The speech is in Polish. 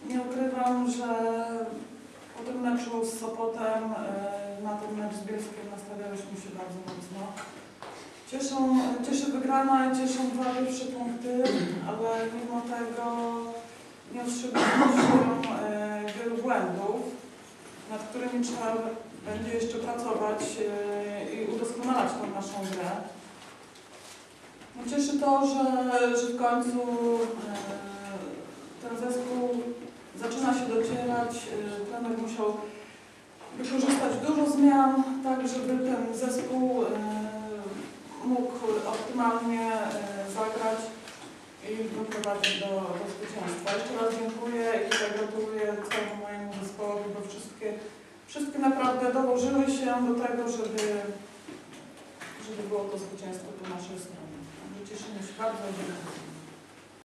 Nie ukrywam, że po tym meczu z Sopotem na ten mecz z Bielskiem nastawialiśmy się bardzo mocno. Cieszy wygrana i cieszą 2 pierwsze punkty, ale mimo tego nie ostrzegaliśmy się wielu błędów, nad którymi trzeba będzie jeszcze pracować i udoskonalać tą naszą grę. Cieszy to, że w końcu ten zespół zaczyna się docierać. Trener musiał wykorzystać dużo zmian, tak żeby ten zespół mógł optymalnie zagrać i doprowadzić do zwycięstwa. Jeszcze raz dziękuję i tutaj gratuluję całemu mojemu zespołowi, bo wszystkie naprawdę dołożyły się do tego, żeby było to zwycięstwo po naszej stronie. Także cieszymy się bardzo. Dziękuję.